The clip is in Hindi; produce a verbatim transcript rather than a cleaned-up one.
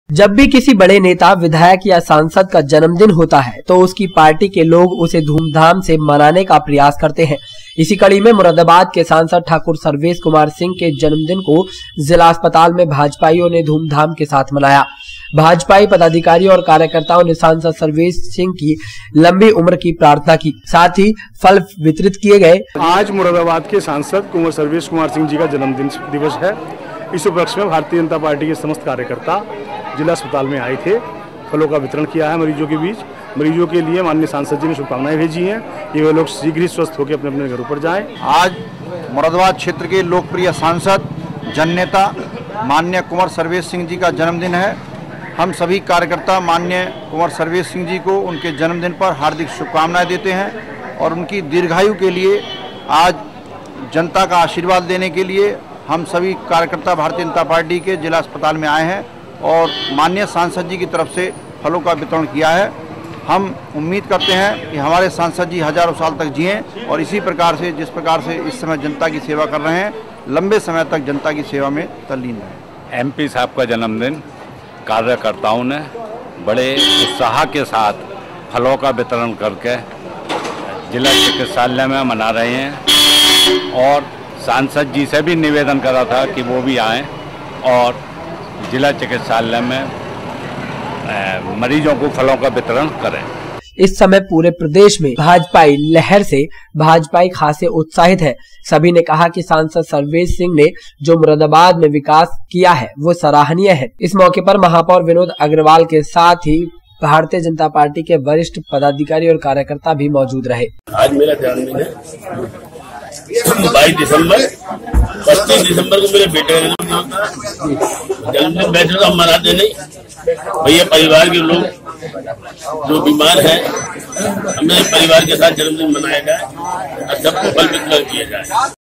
जब भी किसी बड़े नेता, विधायक या सांसद का जन्मदिन होता है तो उसकी पार्टी के लोग उसे धूमधाम से मनाने का प्रयास करते हैं। इसी कड़ी में मुरादाबाद के सांसद ठाकुर सर्वेश कुमार सिंह के जन्मदिन को जिला अस्पताल में भाजपाइयों ने धूमधाम के साथ मनाया। भाजपाई पदाधिकारियों और कार्यकर्ताओं ने सांसद सर्वेश सिंह की लंबी उम्र की प्रार्थना की, साथ ही फल वितरित किए गए। आज मुरादाबाद के सांसद कुंवर सर्वेश कुमार सिंह जी का जन्मदिन दिवस है। इस उपलक्ष्य में भारतीय जनता पार्टी के समस्त कार्यकर्ता जिला अस्पताल में आए थे। फलों का वितरण किया है मरीजों के बीच। मरीजों के लिए माननीय सांसद जी ने शुभकामनाएं भेजी हैं कि वे लोग शीघ्र ही स्वस्थ होकर अपने अपने घरों पर जाएं। आज मुरादाबाद क्षेत्र के लोकप्रिय सांसद, जननेता माननीय कुंवर सर्वेश सिंह जी का जन्मदिन है। हम सभी कार्यकर्ता माननीय कुंवर सर्वेश सिंह जी को उनके जन्मदिन पर हार्दिक शुभकामनाएं देते हैं और उनकी दीर्घायु के लिए आज जनता का आशीर्वाद देने के लिए हम सभी कार्यकर्ता भारतीय जनता पार्टी के जिला अस्पताल में आए हैं और माननीय सांसद जी की तरफ से फलों का वितरण किया है। हम उम्मीद करते हैं कि हमारे सांसद जी हजारों साल तक जिएं और इसी प्रकार से जिस प्रकार से इस समय जनता की सेवा कर रहे हैं, लंबे समय तक जनता की सेवा में तल्लीन रहें। एमपी साहब का जन्मदिन कार्यकर्ताओं ने बड़े उत्साह के साथ फलों का वितरण करके जिला चिकित्सालय में मना रहे हैं और सांसद जी से भी निवेदन करा था कि वो भी आएँ और जिला चिकित्सालय में मरीजों को फलों का वितरण करें। इस समय पूरे प्रदेश में भाजपाई लहर से भाजपाई खासे उत्साहित है। सभी ने कहा कि सांसद सर्वेश सिंह ने जो मुरादाबाद में विकास किया है वो सराहनीय है। इस मौके पर महापौर विनोद अग्रवाल के साथ ही भारतीय जनता पार्टी के वरिष्ठ पदाधिकारी और कार्यकर्ता भी मौजूद रहे। आज मेरा जन्मदिन है बाईस दिसंबर, पच्चीस दिसंबर को मेरे बेटे का जन्मदिन। बैठे तो हम मनाते नहीं भैया, परिवार के लोग जो बीमार हैं हमें परिवार के साथ जन्मदिन मनाया जाए और सबको फल वितरण किया जाए।